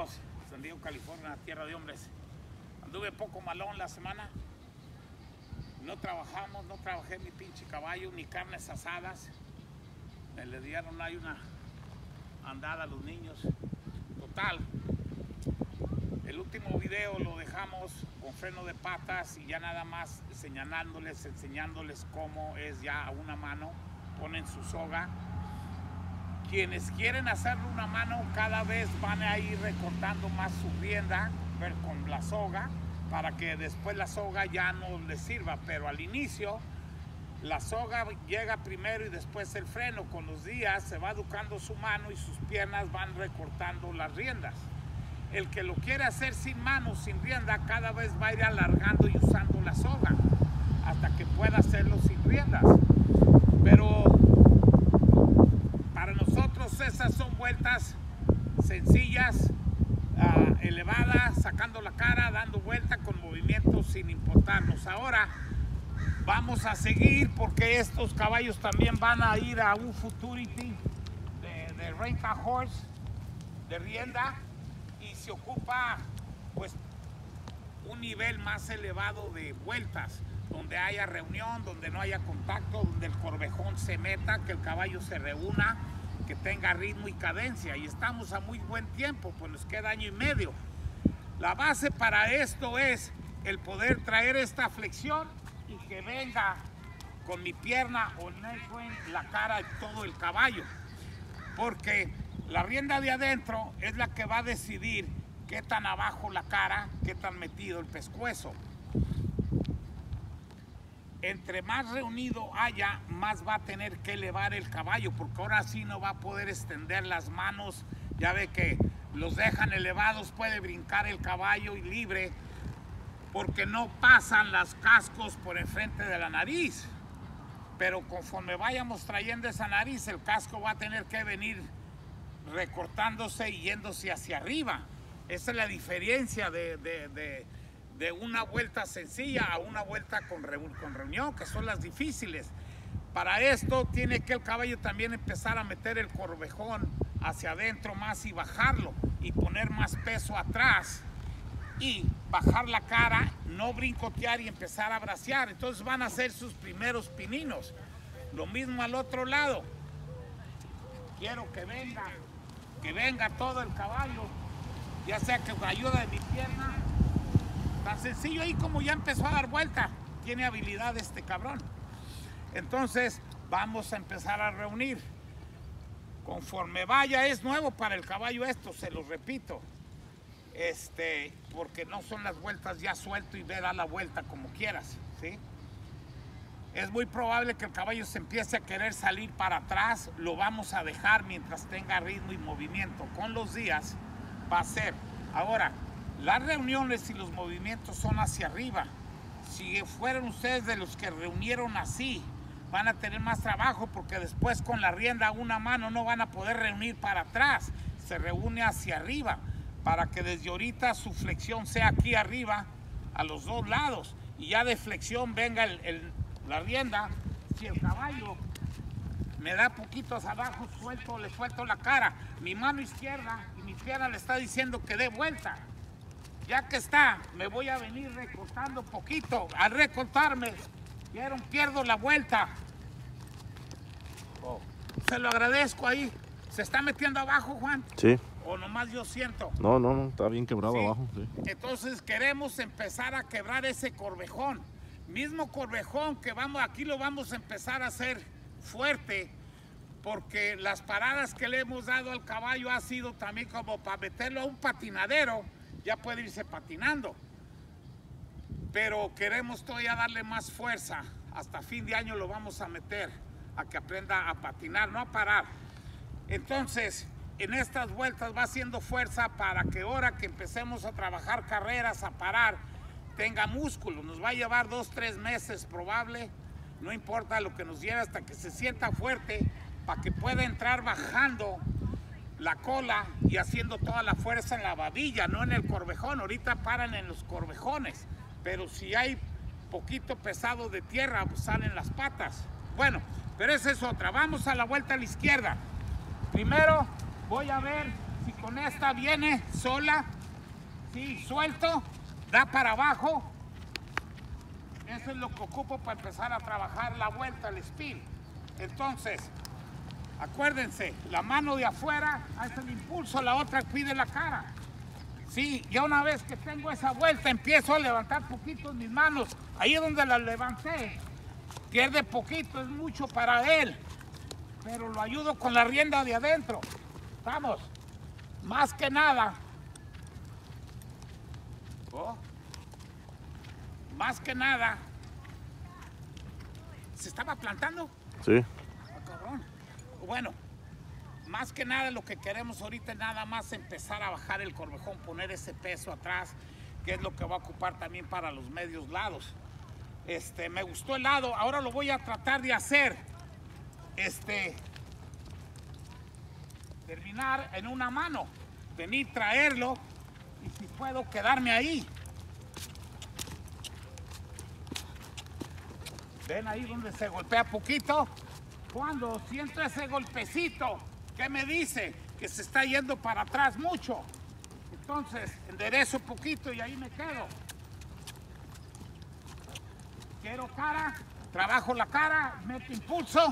amigos, San Diego, California, tierra de hombres. Anduve poco malón la semana. No trabajé mi pinche caballo, ni carnes asadas. Me le dieron ahí una andada a los niños. Total, el último video lo dejamos con freno de patas y ya nada más enseñándoles cómo es ya a una mano. Ponen su soga. Quienes quieren hacerlo una mano cada vez van a ir recortando más su rienda con la soga para que después la soga ya no les sirva, pero al inicio la soga llega primero y después el freno. Con los días se va educando su mano y sus piernas van recortando las riendas. El que lo quiere hacer sin mano, sin rienda, cada vez va a ir alargando y usando la soga hasta que pueda hacerlo sin riendas. Pero para nosotros esas son vueltas sencillas, elevadas, sacando la cara, dando vuelta con movimientos sin importarnos. Ahora vamos a seguir porque estos caballos también van a ir a un Futurity de Rent a Horse, de rienda, y se ocupa pues un nivel más elevado de vueltas, donde haya reunión, donde no haya contacto, donde el corvejón se meta, que el caballo se reúna, que tenga ritmo y cadencia. Y estamos a muy buen tiempo, pues nos queda año y medio. La base para esto es el poder traer esta flexión y que venga con mi pierna o la cara de todo el caballo, porque la rienda de adentro es la que va a decidir qué tan abajo la cara, qué tan metido el pescuezo. Entre más reunido haya, más va a tener que elevar el caballo, porque ahora sí no va a poder extender las manos. Ya ve que los dejan elevados, puede brincar el caballo y libre, porque no pasan los cascos por enfrente de la nariz. Pero conforme vayamos trayendo esa nariz, el casco va a tener que venir recortándose y yéndose hacia arriba. Esa es la diferencia de una vuelta sencilla a una vuelta con reunión, que son las difíciles. Para esto tiene que el caballo también empezar a meter el corvejón hacia adentro más y bajarlo y poner más peso atrás y bajar la cara, no brincotear y empezar a bracear. Entonces van a hacer sus primeros pininos. Lo mismo al otro lado. Quiero que venga todo el caballo, ya sea que con ayuda de mi pierna. Tan sencillo ahí como ya empezó a dar vuelta. Tiene habilidad este cabrón. Entonces vamos a empezar a reunir. Conforme vaya, es nuevo para el caballo esto, se lo repito. Porque no son las vueltas ya suelto y ve da la vuelta como quieras, ¿sí? Es muy probable que el caballo se empiece a querer salir para atrás. Lo vamos a dejar mientras tenga ritmo y movimiento. Con los días va a ser. Ahora, las reuniones y los movimientos son hacia arriba. Si fueran ustedes de los que reunieron así, van a tener más trabajo, porque después con la rienda a una mano no van a poder reunir para atrás. Se reúne hacia arriba para que desde ahorita su flexión sea aquí arriba a los dos lados y ya de flexión venga la rienda. Si el caballo me da poquitos abajo, le suelto la cara. Mi mano izquierda y mi pierna le está diciendo que dé vuelta. Ya que está, me voy a venir recortando poquito. Al recortarme, pierdo la vuelta. Se lo agradezco ahí. ¿Se está metiendo abajo, Juan? Sí. ¿O nomás yo siento? No, está bien quebrado Sí. abajo. Sí. Entonces queremos empezar a quebrar ese corvejón. Mismo corvejón que aquí lo vamos a empezar a hacer fuerte, porque las paradas que le hemos dado al caballo ha sido también como para meterlo a un patinadero. Ya puede irse patinando, pero queremos todavía darle más fuerza. Hasta fin de año lo vamos a meter a que aprenda a patinar, no a parar. Entonces, en estas vueltas va haciendo fuerza para que ahora que empecemos a trabajar carreras, a parar, tenga músculo. Nos va a llevar 2-3 meses probable, no importa lo que nos lleve, hasta que se sienta fuerte, para que pueda entrar bajando la cola y haciendo toda la fuerza en la babilla, no en el corvejón. Ahorita paran en los corvejones, pero si hay poquito pesado de tierra, pues salen las patas. Bueno, pero esa es otra. Vamos a la vuelta a la izquierda. Primero voy a ver si con esta viene sola, sí, suelto, da para abajo. Eso es lo que ocupo para empezar a trabajar la vuelta, el spin. Entonces, acuérdense, la mano de afuera hace el impulso, la otra pide la cara. Sí, ya una vez que tengo esa vuelta, empiezo a levantar poquito mis manos. Ahí es donde las levanté. Pierde poquito, es mucho para él. Pero lo ayudo con la rienda de adentro. Vamos, más que nada. Más que nada. ¿Se estaba plantando? Sí. Oh, cabrón. Bueno, más que nada lo que queremos ahorita es nada más empezar a bajar el corvejón, poner ese peso atrás, que es lo que va a ocupar también para los medios lados. Me gustó el lado, ahora lo voy a tratar de hacer. Terminar en una mano, venir, traerlo y si puedo quedarme ahí. ¿Ven ahí donde se golpea poquito? Cuando siento ese golpecito, ¿qué me dice? Que se está yendo para atrás mucho. Entonces, enderezo poquito y ahí me quedo. Quiero cara, trabajo la cara, meto impulso.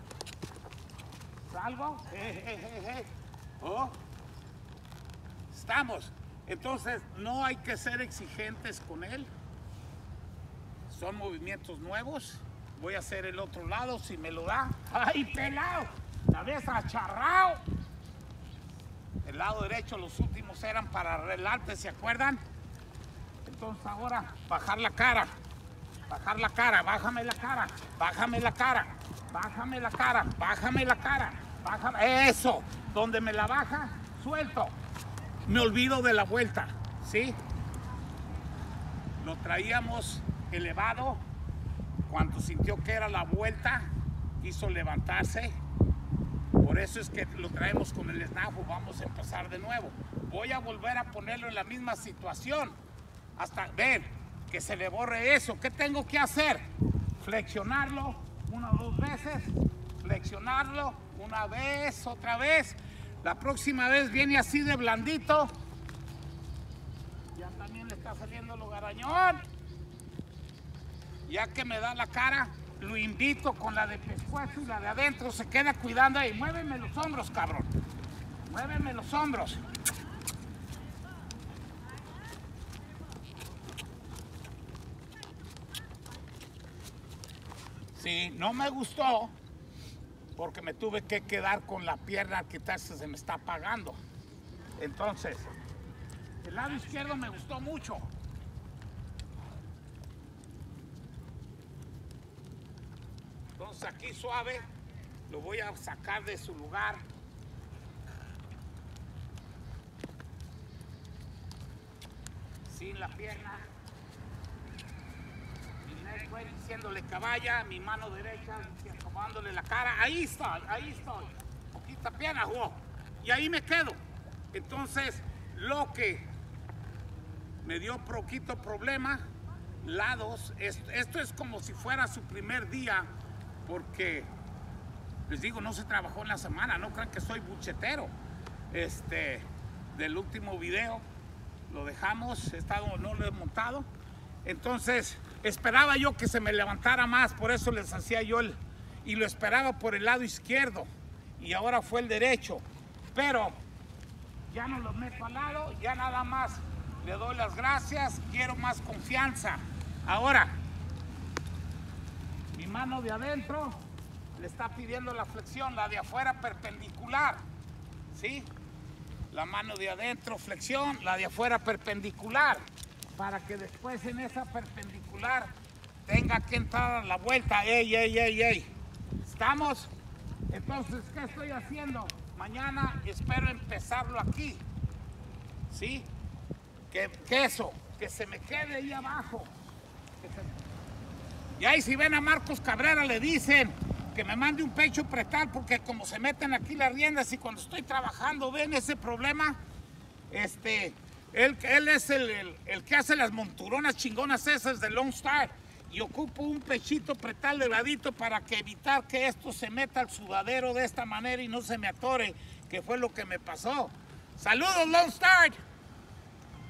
Salgo. Oh. Estamos. Entonces, no hay que ser exigentes con él. Son movimientos nuevos. Voy a hacer el otro lado si me lo da. ¡Ay, pelado! La vez acharrao. El lado derecho, los últimos eran para relante, ¿se acuerdan? Entonces ahora, bajar la cara. Bajar la cara, bájame la cara, bájame la cara, bájame la cara, bájame la cara, bájame. Eso, donde me la baja, suelto. Me olvido de la vuelta, ¿sí? Lo traíamos elevado. Cuando sintió que era la vuelta, quiso levantarse. Por eso es que lo traemos con el snafu. Vamos a empezar de nuevo. Voy a volver a ponerlo en la misma situación. Hasta ver que se le borre eso. ¿Qué tengo que hacer? Flexionarlo una o dos veces. Flexionarlo una vez, otra vez. La próxima vez viene así de blandito. Ya también le está saliendo lo garañón. Ya que me da la cara, lo invito con la de pescuezo y la de adentro. Se queda cuidando ahí. Muéveme los hombros, cabrón. Muéveme los hombros. Sí, no me gustó porque me tuve que quedar con la pierna que tal se me está apagando. Entonces, el lado izquierdo me gustó mucho. Entonces aquí suave, lo voy a sacar de su lugar. Sin la pierna. Mi diciéndole caballa, mi mano derecha acomodándole la cara. Ahí estoy, ahí estoy. Poquita pierna, jugó. Y ahí me quedo. Entonces, lo que me dio poquito problema, lados, esto es como si fuera su primer día. Porque, les digo, no se trabajó en la semana, no crean que soy buchetero. Del último video lo dejamos, no lo he montado. Entonces, esperaba yo que se me levantara más, por eso les hacía yo y lo esperaba por el lado izquierdo. Y ahora fue el derecho. Pero, ya no lo meto al lado, ya nada más le doy las gracias, quiero más confianza. Ahora, mi mano de adentro le está pidiendo la flexión, la de afuera perpendicular, ¿sí? La mano de adentro flexión, la de afuera perpendicular, para que después en esa perpendicular tenga que entrar a la vuelta. ¡Ey, ey, ey, ey! ¿Estamos? Entonces, ¿qué estoy haciendo? Mañana espero empezarlo aquí, ¿sí? Que eso, que se me quede ahí abajo. Y ahí si ven a Marcos Cabrera le dicen que me mande un pecho pretal porque como se meten aquí las riendas y cuando estoy trabajando ven ese problema. Él es el que hace las monturonas chingonas esas de Lone Star y ocupo un pechito pretal delgadito para que evitar que esto se meta al sudadero de esta manera y no se me atore, que fue lo que me pasó. Saludos, Lone Star.